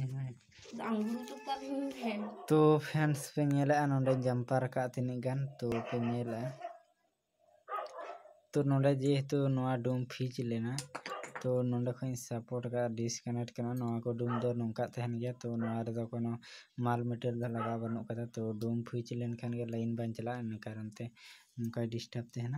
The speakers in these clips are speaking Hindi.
तो फ्रेंड्स पे नेला नोडे जंपर का तिनी गान तो पे नेला तो नोडे जेहेतु नोआ डूम फिज लेना तो नोडे खन सपोर्ट का डिस्कनेक्ट करना नोआ को डूम दो नोंका तहन गया तो नोआ रे दो कोनो माल मीटर दा लगा बनो कदा तो डूम फिज लेन खान के लाइन बन चला इन कारण ते नोंका डिस्टर्ब तहना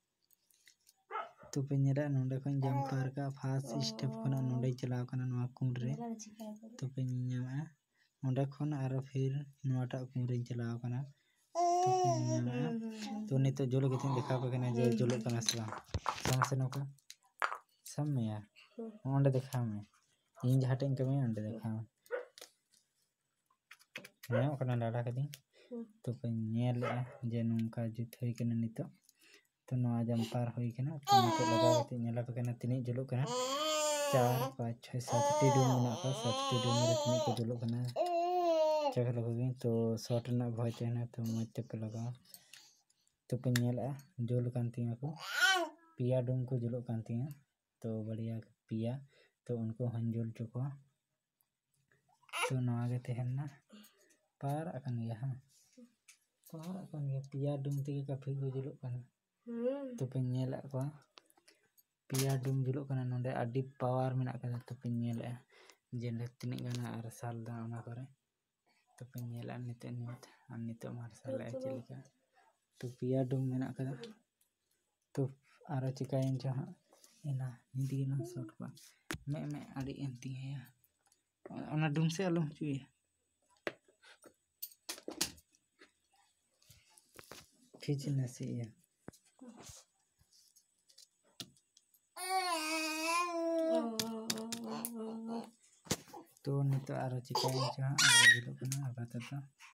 तो पे नेला नोडे खन जंपर का फास्ट स्टेप खना नोडे चलाव कना नोआ कुंडरे तो पे न्यामा ओंडे खन आरो फिर नोआटा कुंडरे चलाव कना तो नितो जोलो के दिखा पे कना जे जोलो कना सला समसे नोका सम में यार ओंडे देखा में इन जहाटें कमी ओंडे देखा मैं ओकना डाडा कदी तो पे नेल जे नोंका जुत होई कना नितो तो नोआ जंपर होई कना तो नितो लगा के नेला पे कना तिनी जोलो कना 4 5 6 7 टी डूम मेना का 7 टी डूम रे तिनी को जोलो कना चेक लगोगी तो शॉट ना भय तेना तो मते पे लगा तो पे नेला जोल कांतिया को पिया डूम को जोलो कांतिया तो बढ़िया पिया तो उनको हंजुल चुका तो नोआ के तेहना पार अकन गया हां पार अकन गया पिया डूम ते काफी को जोलो कना तो पे नेला को पिया डूम जोलो कना नोंडे अड्डी पावर मेना कदा तो पे नेला जे तिनी गाना अरसाल दा ओना करे तो पे नेला निते मार्शल चलिका तो पिया डूम मेना कदा तो आरो चिकाइन जो हां इना हिंदी ना शॉट को मैं अड़ी एंती है ओना डूम से अलम चुई फिजनेस ये तो नितो आरो चिकाइन जो हां